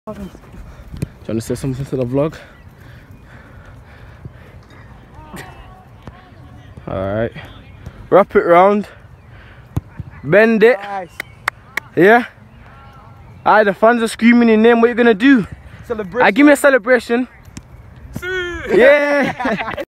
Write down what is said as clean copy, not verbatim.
Do you want to say something to the vlog? Alright. Wrap it round. Bend it. Nice. Yeah? Alright, the fans are screaming your name. What you gonna do? Celebration. Alright, give me a celebration. Yeah!